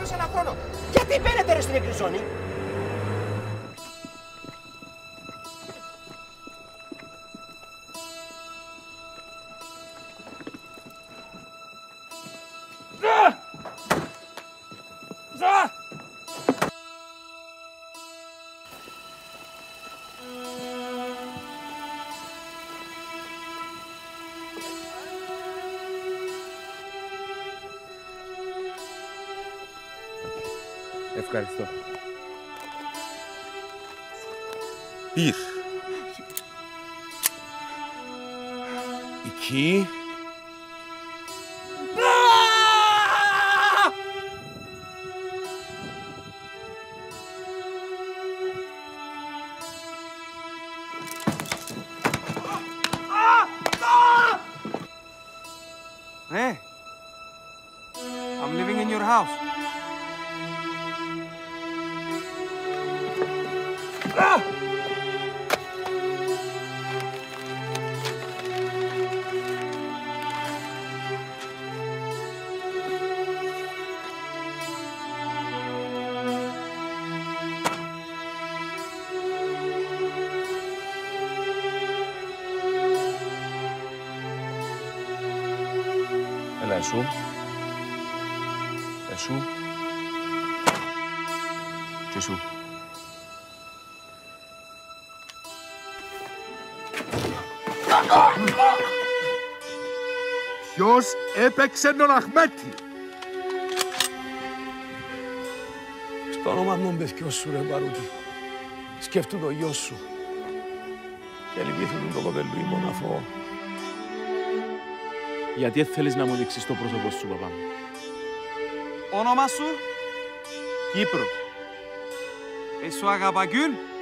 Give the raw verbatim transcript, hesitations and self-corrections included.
σε ένα χρόνο. Γιατί μπαίνετε ρε στην νεκρή ζώνη? Ευχαριστώ. Πυρ. Εκεί. Hey, I'm living in your house. Ah! Έλα, εσύ. Εσύ. Και εσύ. Ποιος έπαιξε τον Αχμέτη? Στο όνομα μου μπεθκιός σου ρε Μπαρούτη. Σκέφτου το γιος σου. Και λυπήθουν το κοπελούι μοναφό. Γιατί θέλεις να μου δείξεις το πρόσωπο σου, παπά μου? Όνομα σου? Κύπρος. Εσύ αγαπά Γκουλ?